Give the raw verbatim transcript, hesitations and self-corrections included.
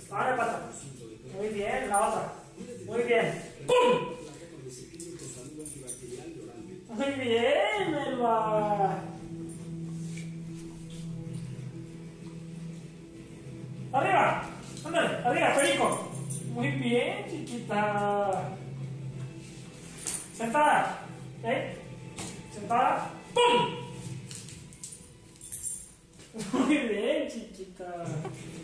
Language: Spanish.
Ahora pata. Muy bien, la otra. Muy bien. ¡Pum! Muy bien, Elba. Arriba. Ándale, arriba, perico. Muy bien, chiquita. Sentada. ¿Eh? Sentada. ¡Pum! Muy bien, chiquita.